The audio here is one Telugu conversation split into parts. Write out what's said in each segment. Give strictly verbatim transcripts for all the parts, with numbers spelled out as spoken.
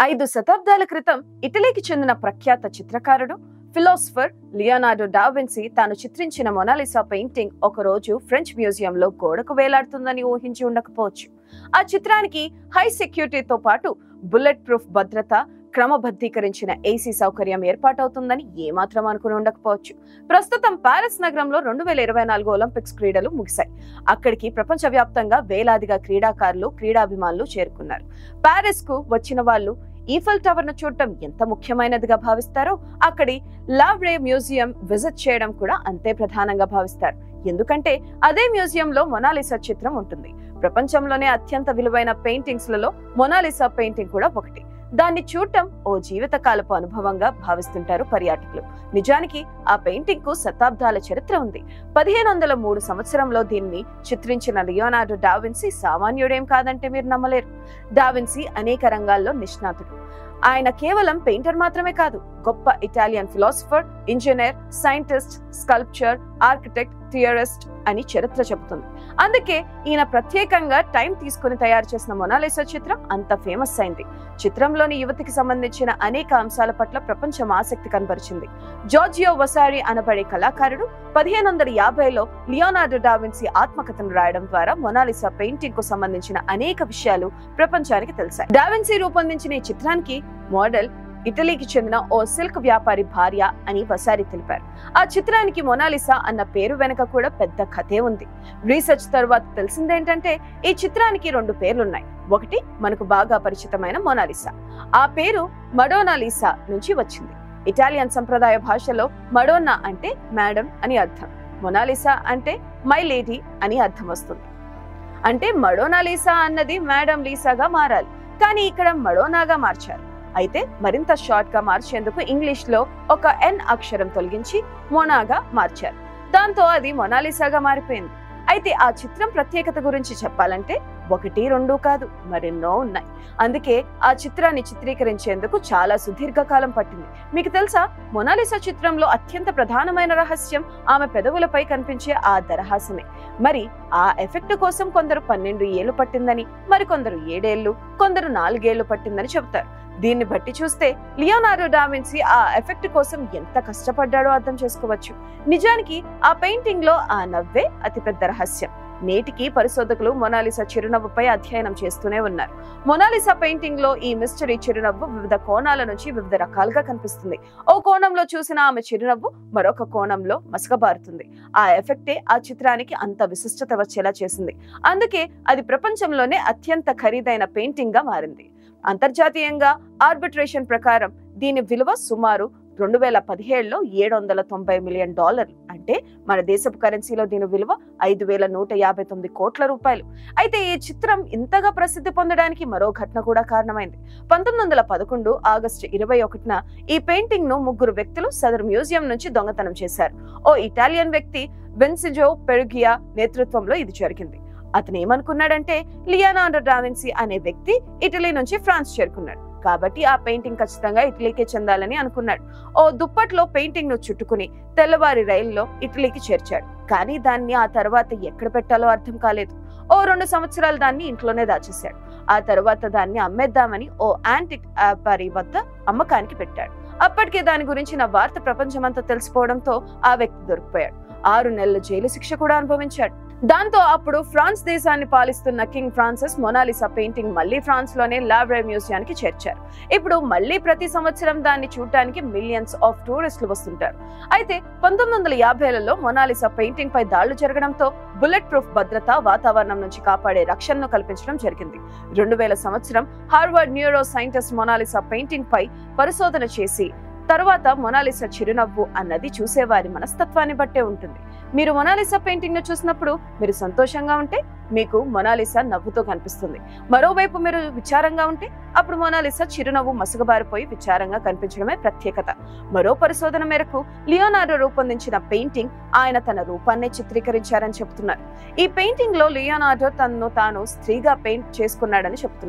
ఐదు శతాబ్దాల క్రితం ఇటలీకి చెందిన ప్రఖ్యాత చిత్రకారుడు ఫిలాసఫర్ లియోనార్డో డా విన్సీ తాను చిత్రించిన మొనాలిసా పెయింటింగ్ ఒక రోజు ఫ్రెంచ్ మ్యూజియంలో గోడకు వేలాడుతుందని ఊహించి ఉండకపోవచ్చు. ఆ చిత్రానికి హై సెక్యూరిటీతో పాటు బుల్లెట్ ప్రూఫ్ భద్రత, క్రమబద్ధీకరించిన ఏసీ సౌకర్యం ఏర్పాటవుతుందని ఏమాత్రం అనుకుని ఉండకపోవచ్చు. ప్రస్తుతం పారిస్ నగరంలో రెండు వేల ఇరవై నాలుగు ఒలింపిక్స్ క్రీడలు ముగిశాయి. అక్కడికి ప్రపంచవ్యాప్తంగా వేలాదిగా క్రీడాకారులు, క్రీడాభిమానులు చేరుకున్నారు. పారిస్ కు వచ్చిన వాళ్ళు ఈఫెల్ టవర్ ను చూడటం ఎంత ముఖ్యమైనదిగా భావిస్తారో అక్కడి లావ్రే మ్యూజియం విజిట్ చేయడం కూడా అంతే ప్రధానంగా భావిస్తారు. ఎందుకంటే అదే మ్యూజియంలో మొనాలిసా చిత్రం ఉంటుంది. ప్రపంచంలోనే అత్యంత విలువైన పెయింటింగ్స్ లలో మొనాలిసా పెయింటింగ్ కూడా ఒకటి. దాన్ని చూడటం ఓ జీవితకాలపు అనుభవంగా భావిస్తుంటారు పర్యాటకులు. నిజానికి ఆ పెయింటింగ్ కు శతాబ్దాల చరిత్ర ఉంది. పదిహేను వందల మూడు సంవత్సరంలో దీన్ని చిత్రించిన లియోనార్డో డా విన్సీ సామాన్యుడేం కాదంటే మీరు నమ్మలేరు. డా విన్సీ అనేక రంగాల్లో నిష్ణాతుడు. ఆయన కేవలం పెయింటర్ మాత్రమే కాదు, గొప్ప Italian philosopher, engineer, scientist, sculpture, architect, theorist అని చరిత్ర చెబుతుంది. అందుకే ఈయన ప్రత్యేకంగా టైం తీసుకుని తయారు చేసిన మొనాలిసా చిత్రం అంత ఫేమస్ అయింది. చిత్రంలోని యువతికి సంబంధించిన అనేక అంశాల పట్ల ప్రపంచం ఆసక్తి కనబరిచింది. జార్జియో వసారి అనబడే కళాకారుడు పదిహేను వందల యాభైలో లియోనార్డో డా విన్సీ ఆత్మకథను రాయడం ద్వారా మొనాలిసా పెయింటింగ్ కు సంబంధించిన అనేక విషయాలు ప్రపంచానికి తెలిసాయి. డా విన్సీ రూపొందించిన ఈ చిత్రానికి మోడల్ ఇటలీకి చెందిన ఓ సిల్క్ వ్యాపారి భార్య అని వసారి తెలిపారు. ఆ చిత్రానికి మొనాలిసా అన్న పేరు వెనక కూడా పెద్ద కథే ఉంది. రీసెర్చ్ తర్వాత తెలిసిందేంటంటే ఈ చిత్రానికి రెండు పేర్లున్నాయి. ఒకటి మనకు బాగా పరిచితమైన మొనాలిసా. ఆ పేరు మడోనాలిసా నుంచి వచ్చింది. ఇటాలియన్ సంప్రదాయ భాషలో మడోన్నా అంటే మేడం అని అర్థం, మొనాలిసా అంటే మై లేడీ అని అర్థం వస్తుంది. అంటే మడోనాలిసా అన్నది మేడం లీసాగా మారాలి, కానీ ఇక్కడ మడోనాగా మార్చారు. అయితే మరింత షార్ట్ గా మార్చేందుకు ఇంగ్లీష్ లో ఒక ఎన్ అక్షరం తొలగించి మొనాగా మార్చారు. దాంతో అది మొనాలిసాగా మారిపోయింది. అయితే ఆ చిత్రం ప్రత్యేకత గురించి చెప్పాలంటే ఒకటి రెండు కాదు, మరెన్నో ఉన్నాయి. అందుకే ఆ చిత్రాన్ని చిత్రీకరించేందుకు చాలా సుదీర్ఘకాలం పట్టింది. మీకు తెలుసా, మొనాలిసా చిత్రంలో అత్యంత ప్రధానమైన రహస్యం ఆమె పెదవులపై కనిపించే ఆ దరహాసమే. మరి ఆ ఎఫెక్ట్ కోసం కొందరు పన్నెండు ఏళ్లు పట్టిందని, మరికొందరు ఏడేళ్లు, కొందరు నాలుగేళ్లు పట్టిందని చెబుతారు. దీన్ని బట్టి చూస్తే లియోనార్డో డా విన్సీ ఆ ఎఫెక్ట్ కోసం ఎంత కష్టపడ్డాడో అర్థం చేసుకోవచ్చు. నిజానికి ఆ పెయింటింగ్ లో ఆ నవ్వే అతిపెద్ద రహస్యం. నేటికి పరిశోధకులు మొనాలిసా చిరునవ్వుపై అధ్యయనం చేస్తూనే ఉన్నారు. మొనాలిసా పెయింటింగ్ లో ఈ మిస్టరీ చిరునవ్వు వివిధ కోణాల నుంచి వివిధ రకాలుగా కనిపిస్తుంది. ఓ కోణంలో చూసిన ఆమె చిరునవ్వు మరొక కోణంలో మసకబారుతుంది. ఆ ఎఫెక్టే ఆ చిత్రానికి అంత విశిష్టత వచ్చేలా చేసింది. అందుకే అది ప్రపంచంలోనే అత్యంత ఖరీదైన పెయింటింగ్ గా మారింది. అంతర్జాతీయంగా ఆర్బిట్రేషన్ ప్రకారం దీని విలువ సుమారు రెండు వేల పదిహేడులో ఏడు వందల తొంభై మిలియన్ డాలర్లు. అంటే మన దేశపు కరెన్సీలో దీని విలువ ఐదు వేల నూట యాభై తొమ్మిది కోట్ల రూపాయలు. అయితే ఈ చిత్రం ఇంతగా ప్రసిద్ధి పొందడానికి మరో ఘటన కూడా కారణమైంది. పంతొమ్మిది వందల పదకొండు ఆగస్టు ఇరవై ఒకటిన ఈ పెయింటింగ్ ను ముగ్గురు వ్యక్తులు సదరు మ్యూజియం నుంచి దొంగతనం చేశారు. ఓ ఇటాలియన్ వ్యక్తి విన్సెంజో పెరుగియా నేతృత్వంలో ఇది జరిగింది. అతను ఏమనుకున్నాడంటే లియోనార్డో డా విన్సీ అనే వ్యక్తి ఇటలీ నుంచి ఫ్రాన్స్ చేరుకున్నాడు కాబట్టి ఆ పెయింటింగ్ ఖచ్చితంగా ఇటలీకే చెందాలని అనుకున్నాడు. ఓ దుప్పట్లో పెయింటింగ్ ను చుట్టుకుని తెల్లవారి రైల్లో ఇటలీకి చేర్చాడు. కానీ దాన్ని ఆ తర్వాత ఎక్కడ పెట్టాలో అర్థం కాలేదు. ఓ రెండు సంవత్సరాలు దాన్ని ఇంట్లోనే దాచేశాడు. ఆ తర్వాత దాన్ని అమ్మేద్దామని ఓ యాంటిక్ వ్యాపారి వద్ద అమ్మకానికి పెట్టాడు. అప్పటికే దాని గురించిన వార్త ప్రపంచమంతా తెలిసిపోవడంతో ఆ వ్యక్తి దొరికిపోయాడు. ఆరు నెలల జైలు శిక్ష కూడా అనుభవించాడు. దాంతో అప్పుడు ఫ్రాన్స్ దేశాన్ని పాలిస్తున్న కింగ్ ఫ్రాన్సిస్ మొనాలిసా పెయింటింగ్ మళ్లీ ఫ్రాన్స్ లోనే లావ్రే మ్యూజియానికి చేర్చారు. ఇప్పుడు మళ్లీ ప్రతి సంవత్సరం దాన్ని చూడటానికి మిలియన్స్ ఆఫ్ టూరిస్టులు వస్తుంటారు. అయితే పంతొమ్మిది వందల యాభైలలో మొనాలిసా పెయింటింగ్ పై దాడులు జరగడంతో బుల్లెట్ ప్రూఫ్ భద్రత, వాతావరణం నుంచి కాపాడే రక్షణను కల్పించడం జరిగింది. రెండు వేల సంవత్సరం Harvard neuroscientist Mona Lisa painting పై పరిశోధన చేసి తర్వాత మొనాలిసా చిరునవ్వు అన్నది చూసేవారి మనస్తత్వాన్ని బట్టే ఉంటుంది. మీరు మొనాలిసా పెయింటింగ్ ను చూసినప్పుడు మీరు సంతోషంగా ఉంటే మీకు మొనాలిసా నవ్వుతో కనిపిస్తుంది. మరోవైపు మీరు విచారంగా ఉంటే అప్పుడు మొనాలిసా చిరునవ్వు మసగబారిపోయి విచారంగా కనిపించడమే ప్రత్యేకత. మరో పరిశోధన మేరకు లియోనార్డో రూపొందించిన పెయింటింగ్ ఆయన తన రూపాన్నే చిత్రీకరించారని చెబుతున్నారు. ఈ పెయింటింగ్ లో లియోనార్డో తనను తాను స్త్రీగా పెయింట్ చేసుకున్నాడని చెబుతున్నారు.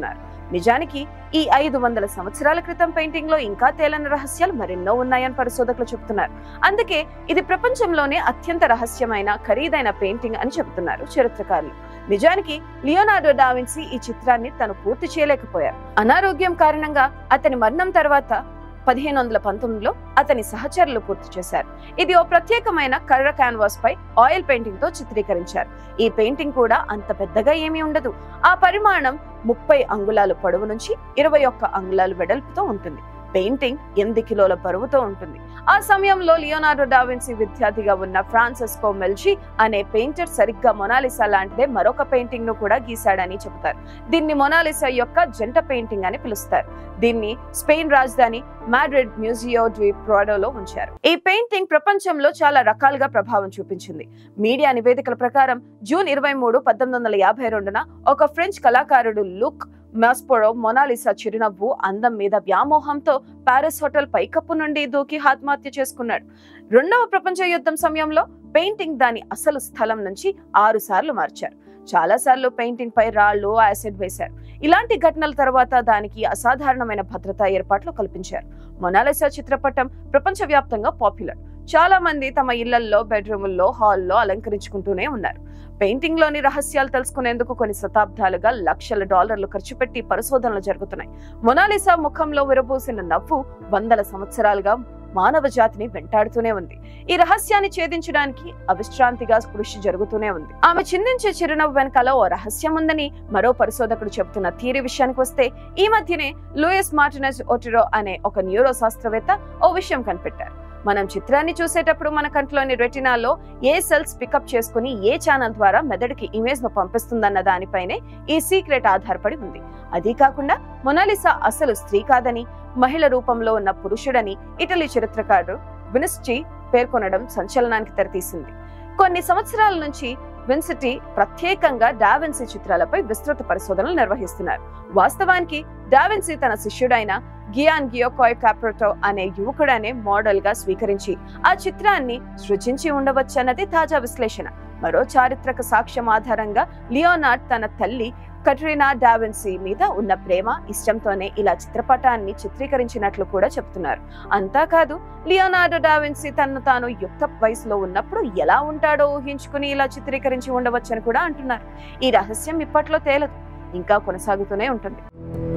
నిజానికి ఈ ఐదు వందల సంవత్సరాల క్రితం పెయింటింగ్ లో ఇంకా తేలని రహస్యాలు మరెన్నో ఉన్నాయని పరిశోధకులు చెబుతున్నారు. అందుకే ఇది ప్రపంచంలోనే అత్యంత రహస్యమైన ఖరీదైన పెయింటింగ్ అని చెబుతున్నారు చరిత్రకారులు. నిజానికి లియోనార్డో డా విన్సీ ఈ చిత్రాన్ని తను పూర్తి చేయలేకపోయారు. అనారోగ్యం కారణంగా అతని మరణం తర్వాత పదిహేను వందల పంతొమ్మిదిలో అతని సహచరులు పూర్తి చేశారు. ఇది ఓ ప్రత్యేకమైన కర్ర క్యాన్వాస్ పై ఆయిల్ పెయింటింగ్ తో చిత్రీకరించారు. ఈ పెయింటింగ్ కూడా అంత పెద్దగా ఏమీ ఉండదు. ఆ పరిమాణం ముప్పై అంగుళాలు పొడవు నుంచి ఇరవై ఒక్క అంగుళాలు వెడల్పుతో ఉంటుంది. పెయింటింగ్ ఎనిమిది కిలోల బరువుతో ఉంటుంది. ఆ సమయంలో లియోనార్డో డా విన్సీ విద్యార్థిగా ఉన్న ఫ్రాన్సిస్కో మెల్చి అనే పెయింటర్ సరిగ్గా మొనాలిసా లాంటిదే మరొక పెయింటింగ్ ను కూడా గీశాడని చెబుతారు. దీన్ని మొనాలిసా యొక్క జంట పెయింటింగ్ అని పిలుస్తారు. దీన్ని స్పెయిన్ రాజధాని మాడ్రిడ్ మ్యూజియో డి ప్రోడోలో ఉంచారు. ఈ పెయింటింగ్ ప్రపంచంలో చాలా రకాలుగా ప్రభావం చూపించింది. మీడియా నివేదికల ప్రకారం జూన్ ఇరవై మూడు పద్దెనిమిది వందల యాభై రెండున ఒక ఫ్రెంచ్ కళాకారుడు లుక్ మాస్పోరో మొనాలిసా చిరునవ్వు అందం మీద వ్యామోహంతో పారిస్ హోటల్ పైకప్పు నుండి దూకి ఆత్మహత్య చేసుకున్నాడు. రెండవ ప్రపంచ యుద్ధం సమయంలో పెయింటింగ్ దాని అసలు స్థలం నుంచి ఆరు సార్లు మార్చారు. చాలా సార్లు పెయింటింగ్ పై రాళ్లు, యాసిడ్ వేశారు. ఇలాంటి ఘటనల తర్వాత దానికి అసాధారణమైన భద్రతా ఏర్పాట్లు కల్పించారు. మొనాలిసా చిత్రపటం ప్రపంచ వ్యాప్తంగా పాపులర్. చాలా మంది తమ ఇళ్లలో, బెడ్రూముల్లో, హాల్లో అలంకరించుకుంటూనే ఉన్నారు. పెయింటింగ్ లోని రహస్యాలు తెలుసుకునేందుకు కొన్ని శతాబ్దాలుగా లక్షల డాలర్లు ఖర్చు పెట్టి పరిశోధనలు జరుగుతున్నాయి. మొనాలిసా ముఖంలో విరబూసిన నవ్వు వందల సంవత్సరాలుగా మానవ జాతిని వెంటాడుతూనే ఉంది. ఈ రహస్యాన్ని ఛేదించడానికి అవిశ్రాంతిగా కృషి జరుగుతూనే ఉంది. ఆమె చిందించే చిరునవ్వు వెనకాల ఓ రహస్యం ఉందని మరో పరిశోధకుడు చెబుతున్న థియరీ విషయానికి వస్తే, ఈ మధ్యనే లూయిస్ మార్టినెజ్ ఓటిరో అనే ఒక న్యూరో శాస్త్రవేత్త ఓ విషయం కనిపెట్టారు. మనం చిత్రాన్ని చూసేటప్పుడు మన కంట్లోని రెటినాలో ఏ సెల్స్ పికప్ చేసుకుని ఏ ఛానల్ ద్వారా మెదడుకి ఇమేజ్ ను పంపిస్తుందన్న దానిపైనే ఈ సీక్రెట్ ఆధారపడి ఉంది. అదీ కాకుండా మొనాలిసా అసలు స్త్రీ కాదని, మహిళ రూపంలో ఉన్న పురుషుడని ఇటలీ చరిత్రకారుడు విన్సీ పేర్కొనడం సంచలనానికి తెరతీసింది. కొన్ని సంవత్సరాల నుంచి విన్సీ ప్రత్యేకంగా డా విన్సీ చిత్రాలపై విస్తృత పరిశోధనలు నిర్వహిస్తున్నారు. వాస్తవానికి డా విన్సీ తన శిష్యుడైన గియాన్ గియోకాయ్ కాప్రెటో అనే యువకుడనే మోడల్ గా స్వీకరించి ఆ చిత్రాన్ని సృజించి ఉండవచ్చన్నది తాజా విశ్లేషణ. మరో చారిత్రక సాక్ష్యం ఆధారంగా లియోనార్డ్ తన తల్లి కట్రీనా డా విన్సీ మీద ఉన్న ప్రేమ, ఇష్టంతోనే ఇలా చిత్రపటాన్ని చిత్రీకరించినట్లు కూడా చెప్తున్నారు. అంతాకాదు, లియోనార్డో డా విన్సీ తనను తాను యుక్త వయసులో ఉన్నప్పుడు ఎలా ఉంటాడో ఊహించుకుని ఇలా చిత్రీకరించి ఉండవచ్చని కూడా అంటున్నారు. ఈ రహస్యం ఇప్పట్లో తేలదు, ఇంకా కొనసాగుతూనే ఉంటుంది.